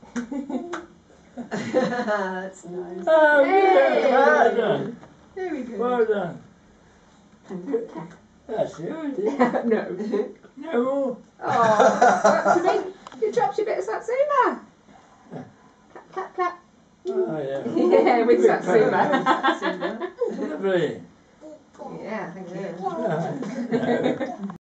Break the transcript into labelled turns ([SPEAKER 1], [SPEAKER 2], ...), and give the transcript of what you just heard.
[SPEAKER 1] That's nice.
[SPEAKER 2] Oh,
[SPEAKER 1] Hey!
[SPEAKER 2] good. Well done.
[SPEAKER 1] Very good.
[SPEAKER 2] Well done. That's it.
[SPEAKER 3] No.
[SPEAKER 2] No more.
[SPEAKER 3] Oh, to me, you dropped your bit of Satsuma. Clap, clap, clap.
[SPEAKER 2] Oh, yeah.
[SPEAKER 3] Yeah, with
[SPEAKER 2] Good
[SPEAKER 3] Satsuma.
[SPEAKER 1] Satsuma.
[SPEAKER 2] Lovely.
[SPEAKER 3] Yeah, thank you.
[SPEAKER 2] No.